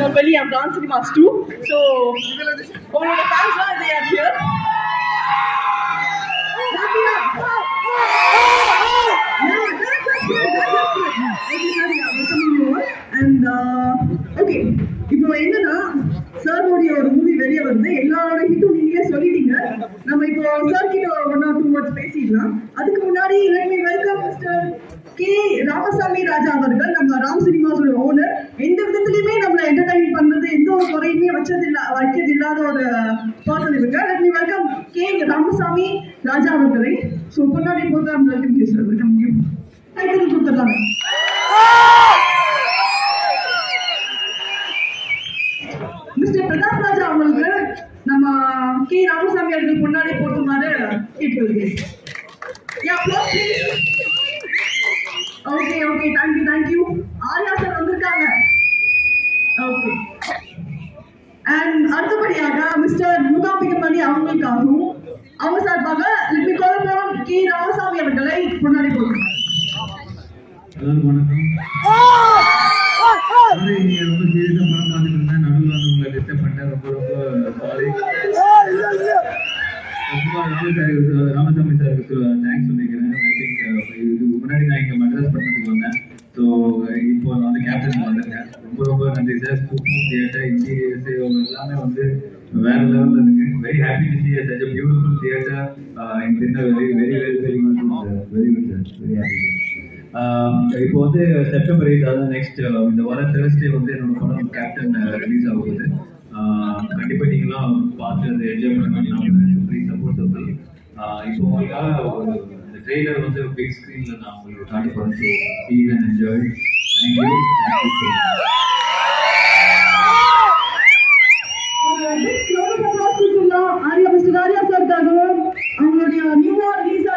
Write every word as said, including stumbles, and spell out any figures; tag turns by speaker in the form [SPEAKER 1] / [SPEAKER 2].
[SPEAKER 1] Belly have done cinemas too. So, all of the fans are they are here. And uh, okay, இப்போ என்னன்னா சாரோடைய ஒரு movie வெளியே வந்து எல்லாரோட ஹிட்டும் நீங்களே சொல்லிட்டீங்க. நம்ம இப்போ சார் கிட்ட ஒன் ஆர் டூ வேர்ட்ஸ் பேசிடலாம். அதுக்கு முன்னாடி let me welcome mister K Ramasamy Raja அவர்கள், நம்ம ராம் சினிமாஸோட ஓனர். எந்த விதத்திலையுமே நம்மளை என்டர்டைன் பண்றது எந்த ஒரு குறையுமே வச்சது இல்ல வைக்கிறது இல்லாத ஒரு பர்சன் இருக்கு. let me welcome K Ramasamy Raja அவர்களை. ஸோ முன்னாடி program welcome you sir. Welcome you. Title கொடுத்துடலாம். மிஸ்டர் பிரதாப் ராஜா அவங்களுக்கு நம்ம கே ராமசாமி அவர்கள் முன்னாடி போட்டுமாறு கேட்டுக்கொள்கிறேன். Okay okay thank you thank you. Arya sir வந்திருக்காங்க. ஓகே. அண்ட் அடுத்தபடியாக மிஸ்டர் முகாம்பிகமணி அவங்களுக்காகவும் அவங்க சார்பாக let me call upon K Ramasamy அவர்களை முன்னாடி போட்டுருக்காங்க.
[SPEAKER 2] எல்லாரும் வணக்கம். நீங்க ரொம்ப சீரியஸா படம் பார்த்துட்டு இருந்தேன், நடுவில் வந்து உங்களை டிஸ்டர்ப் பண்ணிட்டேன், ரொம்ப ரொம்ப சாரி. ராமசாமி சாருக்கு தேங்க்ஸ் சொல்லிக்கிறேன். ஐ திங்க் இதுக்கு முன்னாடி நான் இங்கே மெட்ராஸ் பண்ணதுக்கு வந்தேன். ஸோ இப்போ நான் வந்து கேப்டன் வந்திருக்கேன். ரொம்ப ரொம்ப நன்றி சார். சூப்பர் தியேட்டர், இன்டீரியர்ஸ் எல்லாமே வந்து வேற லெவலில் இருக்கு. Very happy to see such a beautiful theater in Chennai. Very very very very good very good sir. Very happy. இப்போ வந்து செப்டம்பர் எயிட், அதாவது நெக்ஸ்ட் இந்த வர தேர்ஸ்டே வந்து என்னோட படம் கேப்டன் ரிலீஸ் ஆக போகுது. கண்டிப்பாக நீங்களாம் பார்த்து அதை என்ஜாய் பண்ண ப்ளீஸ் சப்போர்ட் சொல்லி இப்போ உங்களுக்காக ஒரு இந்த ட்ரெய்லர் வந்து பிக் ஸ்க்ரீனில் நான் உங்களுக்கு காட்டி போகிறேன். So see and enjoy. Thank you. Thank you so much. Arya mister Arya sir அவங்களுடைய நியூவா ரிலீஸ்